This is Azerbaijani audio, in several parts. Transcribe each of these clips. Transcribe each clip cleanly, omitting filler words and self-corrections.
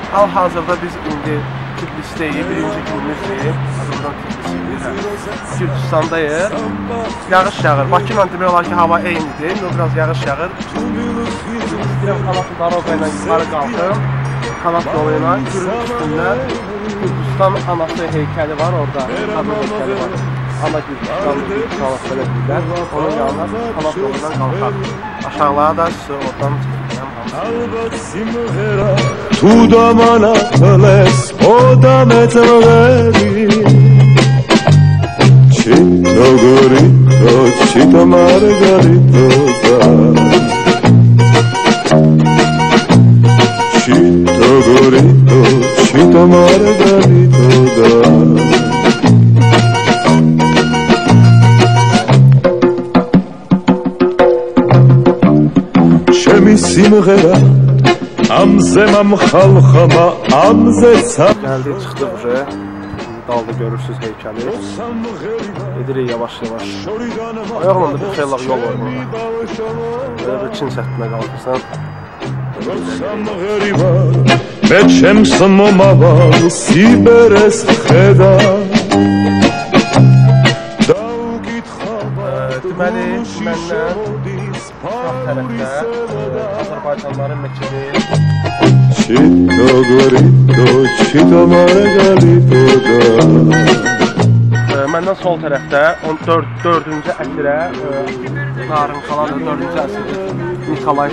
Hal-hazırda biz indi Tiflis'teyiz, birinci günümüzdür. Azərbaycan Tiflis'deyiz. Gürcüstandayız. Yağış yağır. Bakı ilə demək olar ki, hava eynidir. Biraz yağış yağır. İstəyirəm kanat daroqa ilə yuxarı qalxım. Kanat yolu ilə Gürcü üstündə Gürcüstan anası heykəli var orada. Kadın heykəli var. Ana Gürcüstanlı Gürcüstanlı belə deyirlər. Onun yanına kanat yolundan qalxaq. Aşağılara da sizi oradan çəkəcəm. Tu damanatles odametleri Chito gorito, chito margarito Chito gorito, chito margarito Shemi simghera Amzemam xalxama, amzetsa Gəldik, çıxdıq buraya. Dalda görürsünüz heykəli. Edirik yavaş-yavaş. Ayaqla da bir xeylaq yol var burada. Böyle bir Çin səhtinə qalxırsan. Meçem smomaval, siberes xeda Deməli, məndən sağ tərəfdə Azərbaycanların Məkidi Chito gorito, chito margarito Məndən sol tərəfdə 4-cü əsrə Narın qalan 4-cü əsrdə Nikolay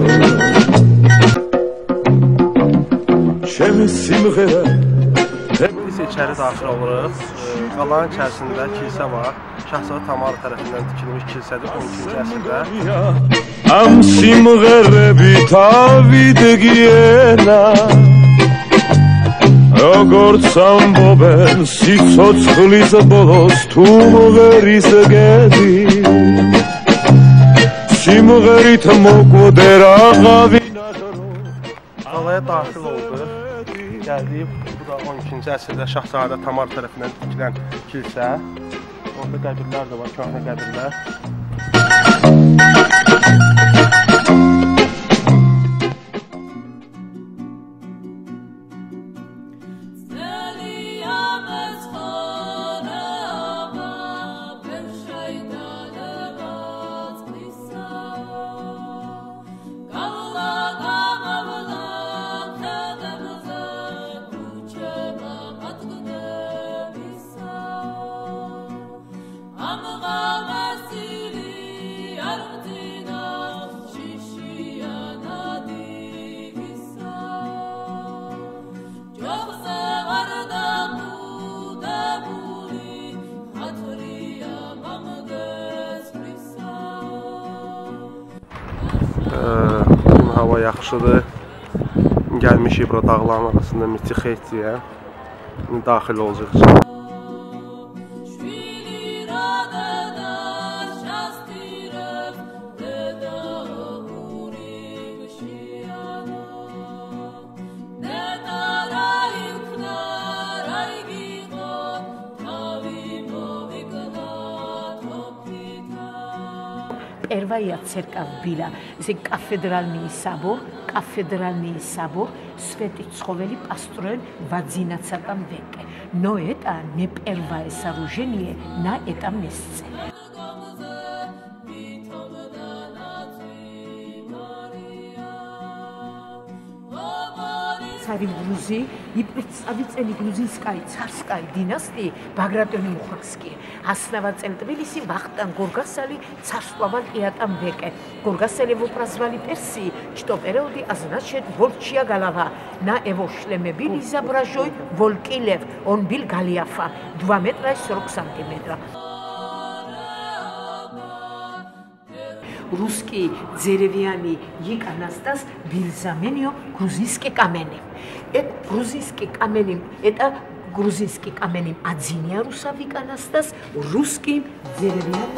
Biz içəri daxil oluruq. Qalanın içərisində kilsə var. Şahzadə Tamara tərəfindən tikilmiş kilsədir 12-ci əsrdə. Am simgheri tavidegiyena Როგორც ამბობენ სიცოცხლის ბოლოს თუ მღერის გედი სიმღერით მოკვდე რაღაცა Qalaya daxil olduq. Gəldik. Bu da 12-ci əsrdə Şahzadə Tamar tərəfindən tikilən kilsə. Orada qəbirlər də var, köhnə qəbirlər. Bugün hava yaxşıdır. Gəlmişik bura dağların arasında Mitsixetiyə. Daxil olacaq. Первая церковь была, это кафедральный собор, Святый Цховели построен в XI веке. Но это не первое сооружение на этом месте. Цари Грузии и представители грузинской царской династии Багратион Мухакский основатель Тбилиси Вахтанг Гургасали царствовал и этом веке. Гургасали его прозвали Персией, что в периоде означает волчья голова. На его шлеме был изображен волчий лев. Он был Голиафа, 2 метра и 40 сантиметров. Русский деревянный иконостас был заменен грузинским каменем. Это грузинский камень один ярусов иконостас, русский деревянный.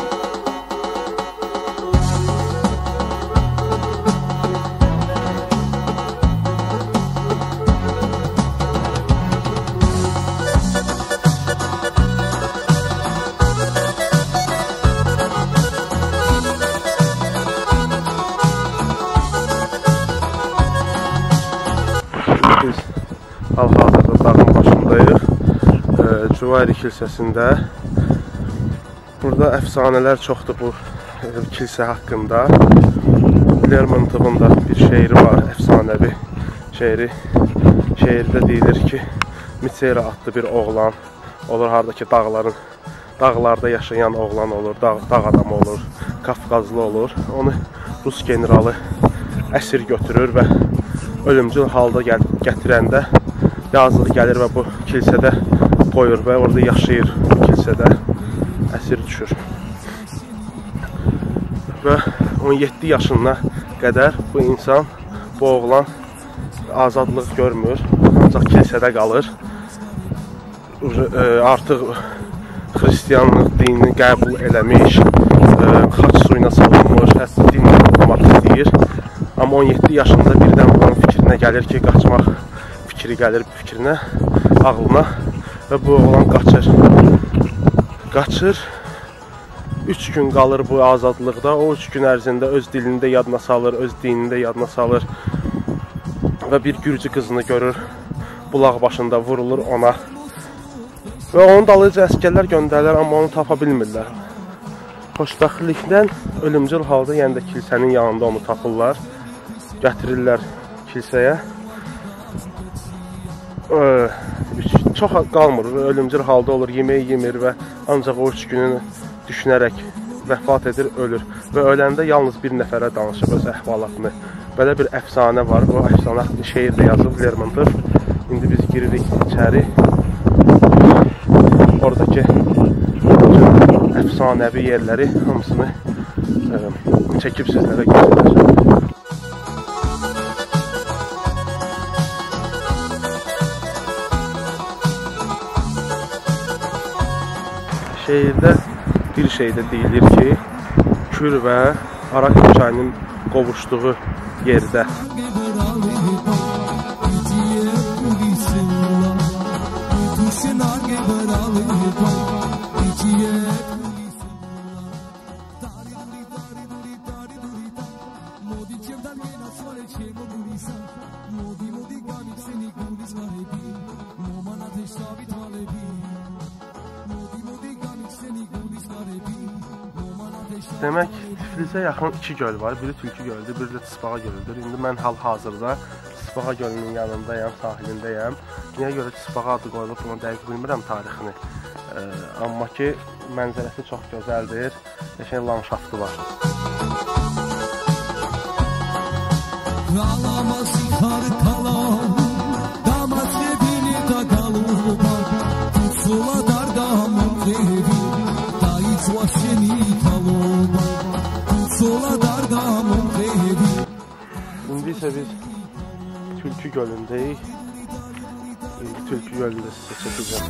Hal-hazırda dağın başındayıq. Cüvayri kilsəsində. Burada əfsanələr çoxdur bu kilsə haqqında. Lermontovun da bir şeiri var, əfsanəvi şeiri. Şeirdə deyilir ki, Mitsera adlı bir oğlan olur, haradakı dağlarda yaşayan oğlan olur, dağ adamı olur, Qafqazlı olur. Onu Rus generalı əsir götürür və ölümcül halda gətirəndə yazıq gəlir və bu kilsədə qoyur və orada yaşayır, bu kilsədə əsir düşür. Və 17 yaşına qədər bu insan, bu oğlan azadlıq görmür, ancaq kilsədə qalır. Artıq xristiyanlıq dinini qəbul eləmiş, xaç suyuna salınmış, hətta dinlə oxumaq istəyir. Amma 17 yaşında birdən bunun fikrinə gəlir ki, qaçmaq fikri gəlir fikrinə, ağlına və bu oğlan qaçır. 3 gün qalır bu azadlıqda, o 3 gün ərzində öz dilini də yadına salır, öz dinini də yadına salır və bir gürcü qızını görür, bulaq başında vurulur ona və onun dalıyıca əskərlər göndərirlər, amma onu tapa bilmirlər. Xoşbəxtlikdən ölümcül halda yenə də kilsənin yanında onu tapırlar, gətirirlər kilsəyə. Çox qalmır, ölümcül halda olur, yemək yemir və ancaq o 3 gününü düşünərək vəfat edir, ölür və öləndə yalnız bir nəfərə danışıb öz əhvalatını. Belə bir əfsanə var, o əfsanə şeirdə yazıb Lermontov. İndi biz giririk içəri. Oradakı əfsanəvi yerləri hamısını çəkib sizlərə göstərəcəm. Şeirdə bir şeydə deyilir ki, Kür və Arak çayının qovuşduğu yerdə. Demək, Tiflisə yaxın 2 göl var. Biri Tülkü gölüdür, biri də Tısbağa gölüdür. İndi mən hal-hazırda Tısbağa gölünün yanındayam, sahilindəyəm. Niyə görə Tısbağa adı qoyulub, bunu dəqiq bilmirəm tarixini. Amma ki, mənzərəsi çox gözəldir, qəşəng landşaftı var. İndi isə biz Tülkü gölündəyik. Tülkü gölündə sizə çəkəcəm.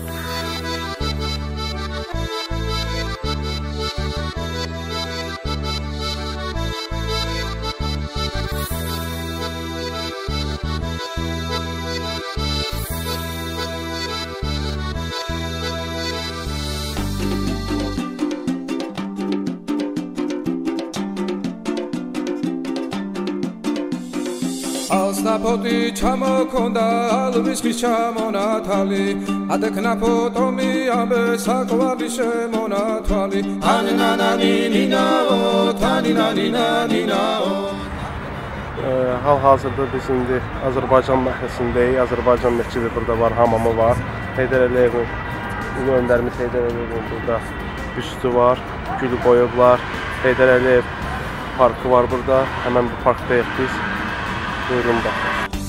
Asnapoti çamokonda alviski çamonatali adeknapotomi abe sakvali şemonatali aninananina o taninanina o. Hal-hazırda biz indi Azərbaycan məhəlləsindəyik. Azərbaycan məscidi burada var, hamamı var. Heydər Əliyevin, öndərimiz Heydər Əliyevin burada büstü var, gül qoyublar. Heydər Əliyev parkı var burada. Həmən bu parkdayıq biz. Buyurun baxın.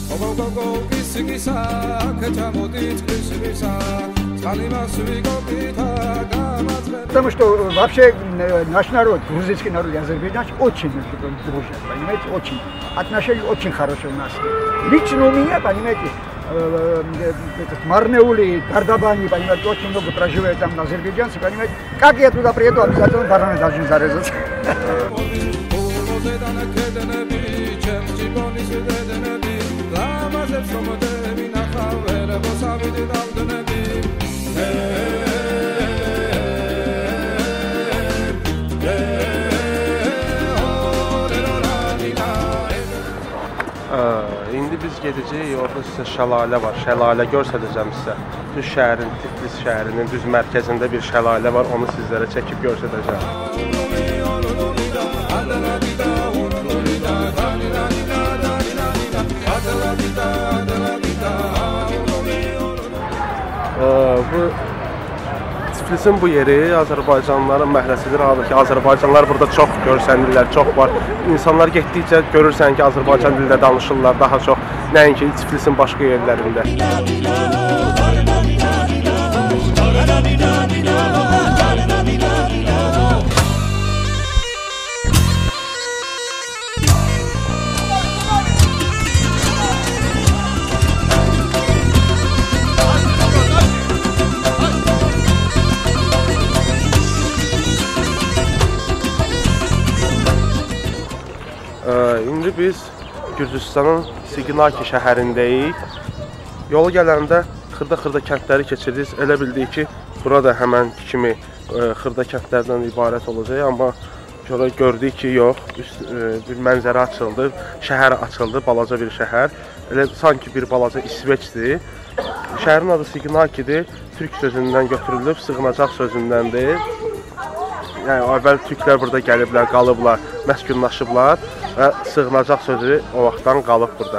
Потому что вообще наш народ, грузинский народ, азербайджанский, очень дружит, понимаете, очень. Отношения очень хорошие у нас. Лично у меня, понимаете, Марнеули, Кардабани, понимаете, очень много проживает там азербайджанцы, понимаете. Как я туда приеду, обязательно бараны должны зарезать. İndi biz gedəcəyik, orada sizə şəlalə var. Şəlalə göstərəcəm sizə. Düz şəhərin, Tiflis şəhərinin düz mərkəzində bir şəlalə var. Onu sizlərə çəkib göstərəcəm. Bu Tiflisin bu yeri Azərbaycanlıların məhrəsidir. Halbuki Azərbaycanlılar burada çox görsənirlər, çox var. İnsanlar getdikcə görürsən ki, Azərbaycan dilində danışırlar daha çox, nəinki Tiflisin başqa yerlərində. İndi biz Gürcüstanın Signaki şəhərindəyik. Yola gələndə xırda-xırda kəndləri keçirdik. Elə bildik ki, burada həmən kimi xırda kəndlərdən ibarət olacaq. Amma gördük ki, yox. Bir mənzərə açıldı, şəhər açıldı, balaca bir şəhər. Elə sanki bir balaca İsveçdir. Şəhərin adı Signakidir. Türk sözündən götürülüb, sığınacaq sözündəndir. Yəni, əvvəl türklər burada gəliblər, qalıblar, məskunlaşıblar və sığınacaq sözü o vaxtdan qalıb burada.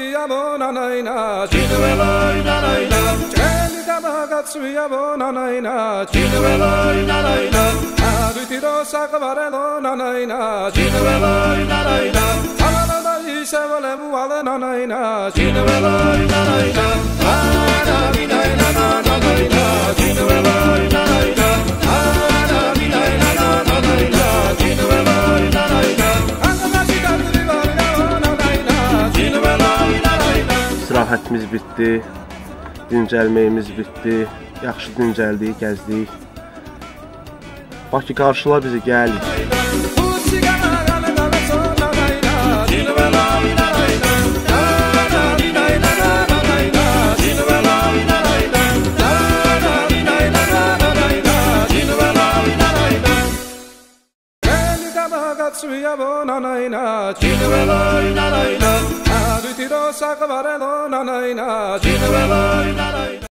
İstirahətimiz bitdi, dincəlməyimiz bitdi, yaxşı dincəldik, gəzdik. Bakı qarşıla bizi, gəl.